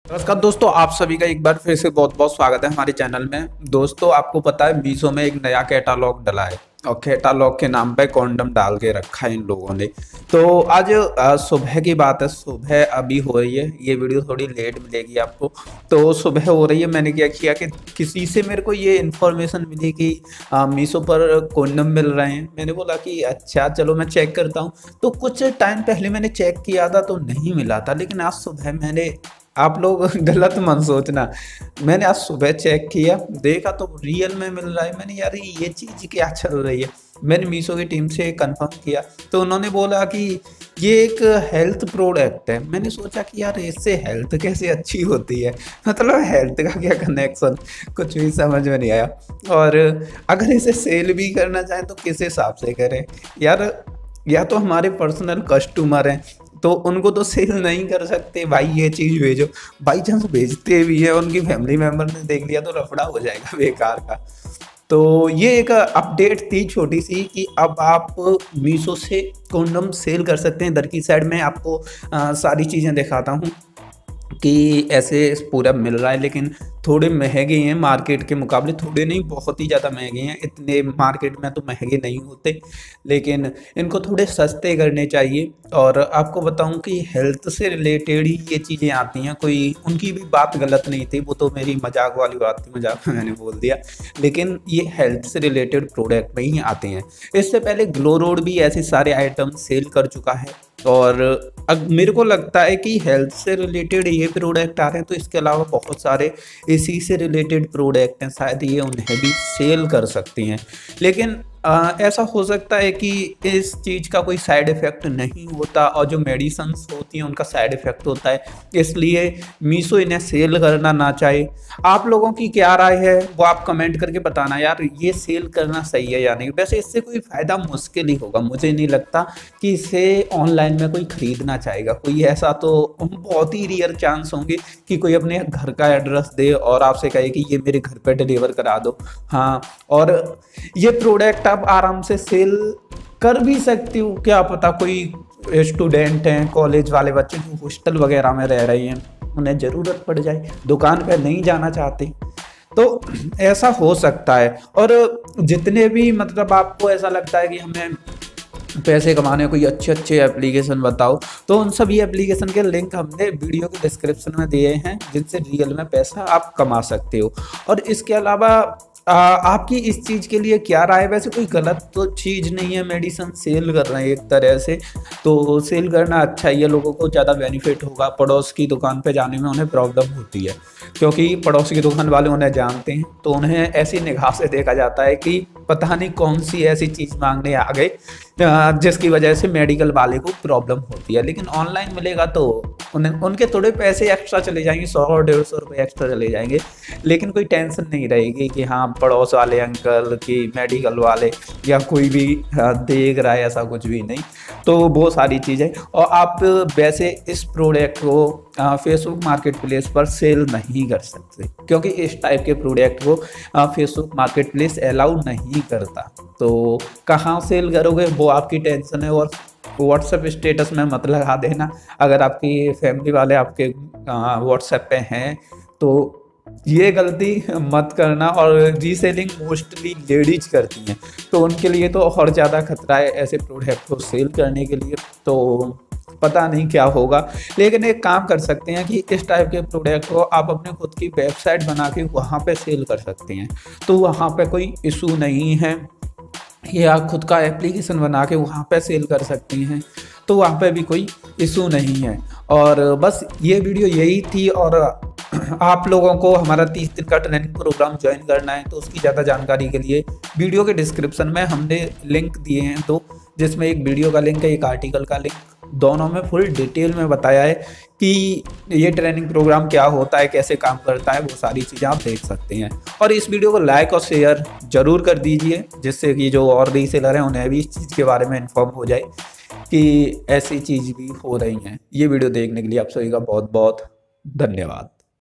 नमस्कार दोस्तों, आप सभी का एक बार फिर से बहुत बहुत स्वागत है हमारे चैनल में। दोस्तों, आपको पता है मीशो में एक नया कैटालॉग डला है और कैटालॉग के नाम पे कॉन्डम डाल के रखा है इन लोगों ने। तो आज सुबह की बात है, सुबह अभी हो रही है, ये वीडियो थोड़ी लेट मिलेगी आपको। तो सुबह हो रही है, मैंने क्या किया कि किसी से मेरे को ये इन्फॉर्मेशन मिली कि मीशो पर कॉन्डम मिल रहे हैं। मैंने बोला कि अच्छा चलो मैं चेक करता हूँ। तो कुछ टाइम पहले मैंने चेक किया था तो नहीं मिला था, लेकिन आज सुबह मैंने, आप लोग गलत मत सोचना, मैंने आज सुबह चेक किया, देखा तो रियल में मिल रहा है। मैंने यार ये चीज़ क्या चल रही है। मैंने मीशो की टीम से कंफर्म किया तो उन्होंने बोला कि ये एक हेल्थ प्रोडक्ट है। मैंने सोचा कि यार इससे हेल्थ कैसे अच्छी होती है, मतलब हेल्थ का क्या कनेक्शन, कुछ भी समझ में नहीं आया। और अगर इसे सेल भी करना चाहें तो किस हिसाब से करें यार, या तो हमारे पर्सनल कस्टमर हैं तो उनको तो सेल नहीं कर सकते भाई, ये चीज़ भेजो। बाई चांस भेजते भी है, उनकी फैमिली मेम्बर ने देख लिया तो रफड़ा हो जाएगा बेकार का। तो ये एक अपडेट थी छोटी सी कि अब आप मीशो से कॉन्डम सेल कर सकते हैं। इधर की साइड में आपको सारी चीज़ें दिखाता हूँ कि ऐसे पूरा मिल रहा है, लेकिन थोड़े महंगे हैं मार्केट के मुकाबले। थोड़े नहीं, बहुत ही ज़्यादा महंगे हैं। इतने मार्केट में तो महंगे नहीं होते, लेकिन इनको थोड़े सस्ते करने चाहिए। और आपको बताऊं कि हेल्थ से रिलेटेड ही ये चीज़ें आती हैं। कोई उनकी भी बात गलत नहीं थी, वो तो मेरी मजाक वाली बात थी, मजाक में मैंने बोल दिया। लेकिन ये हेल्थ से रिलेटेड प्रोडक्ट में ही आते हैं। इससे पहले ग्लो रोड भी ऐसे सारे आइटम सेल कर चुका है। और अब मेरे को लगता है कि हेल्थ से रिलेटेड ये प्रोडक्ट आ रहे हैं, तो इसके अलावा बहुत सारे इसी से रिलेटेड प्रोडक्ट हैं, शायद ये उन्हें भी सेल कर सकती हैं। लेकिन ऐसा हो सकता है कि इस चीज़ का कोई साइड इफ़ेक्ट नहीं होता, और जो मेडिसिन्स होती हैं उनका साइड इफ़ेक्ट होता है, इसलिए मीशो इन्हें सेल करना ना चाहे। आप लोगों की क्या राय है वो आप कमेंट करके बताना यार, ये सेल करना सही है या नहीं। वैसे इससे कोई फ़ायदा मुश्किल ही होगा, मुझे नहीं लगता कि इसे ऑनलाइन में कोई ख़रीदना चाहेगा कोई। ऐसा तो बहुत ही रेयर चांस होंगे कि कोई अपने घर का एड्रेस दे और आपसे कहे कि ये मेरे घर पे डिलीवर करा दो। हाँ, और ये प्रोडक्ट आप आराम से सेल कर भी सकती हो। क्या पता कोई स्टूडेंट हैं, कॉलेज वाले बच्चे जो हॉस्टल वगैरह में रह रहे हैं, उन्हें ज़रूरत पड़ जाए, दुकान पे नहीं जाना चाहते, तो ऐसा हो सकता है। और जितने भी, मतलब आपको ऐसा लगता है कि हमें पैसे कमाने कोई अच्छे अच्छे एप्लीकेशन बताओ, तो उन सभी एप्लीकेशन के लिंक हमने वीडियो के डिस्क्रिप्शन में दिए हैं, जिनसे रियल में पैसा आप कमा सकते हो। और इसके अलावा आपकी इस चीज़ के लिए क्या राय है? वैसे कोई गलत तो चीज़ नहीं है, मेडिसिन सेल कर रहे हैं एक तरह से, तो सेल करना अच्छा ही है, लोगों को ज़्यादा बेनिफिट होगा। पड़ोस की दुकान पे जाने में उन्हें प्रॉब्लम होती है, क्योंकि पड़ोस की दुकान वाले उन्हें जानते हैं, तो उन्हें ऐसी निगाह से देखा जाता है कि पता नहीं कौन सी ऐसी चीज़ मांगने आ गए जिसकी वजह से मेडिकल वाले को प्रॉब्लम होती है। लेकिन ऑनलाइन मिलेगा तो उनके थोड़े पैसे एक्स्ट्रा चले जाएंगे, 100-150 रुपये एक्स्ट्रा चले जाएंगे, लेकिन कोई टेंशन नहीं रहेगी कि हाँ पड़ोस वाले अंकल की, मेडिकल वाले या कोई भी देख रहा है, ऐसा कुछ भी नहीं। तो वो सारी चीज़ें। और आप वैसे इस प्रोडक्ट को फेसबुक मार्केट प्लेस पर सेल नहीं कर सकते, क्योंकि इस टाइप के प्रोडक्ट को फेसबुक मार्केट प्लेस अलाउ नहीं करता। तो कहाँ सेल करोगे वो आपकी टेंशन है। और व्हाट्सएप स्टेटस में मत लगा देना, अगर आपकी फैमिली वाले आपके व्हाट्सएप पे हैं तो ये गलती मत करना। और रीसेलिंग मोस्टली लेडीज करती हैं, तो उनके लिए तो और ज़्यादा खतरा है ऐसे प्रोडक्ट को सेल करने के लिए। तो पता नहीं क्या होगा, लेकिन एक काम कर सकते हैं कि इस टाइप के प्रोडक्ट को आप अपने खुद की वेबसाइट बना के वहाँ पे सेल कर सकते हैं, तो वहाँ पे कोई इशू नहीं है। या खुद का एप्लीकेशन बना के वहाँ पे सेल कर सकती हैं, तो वहाँ पे भी कोई इशू नहीं है। और बस ये वीडियो यही थी। और आप लोगों को हमारा 30 दिन का ट्रेनिंग प्रोग्राम ज्वाइन करना है तो उसकी ज़्यादा जानकारी के लिए वीडियो के डिस्क्रिप्शन में हमने लिंक दिए हैं, तो जिसमें एक वीडियो का लिंक है, एक आर्टिकल का लिंक, दोनों में फुल डिटेल में बताया है कि ये ट्रेनिंग प्रोग्राम क्या होता है, कैसे काम करता है, वो सारी चीज़ें आप देख सकते हैं। और इस वीडियो को लाइक और शेयर ज़रूर कर दीजिए, जिससे कि जो और रीसेलर हैं उन्हें भी इस चीज़ के बारे में इन्फॉर्म हो जाए कि ऐसी चीज़ भी हो रही हैं। ये वीडियो देखने के लिए आप सभी का बहुत बहुत धन्यवाद।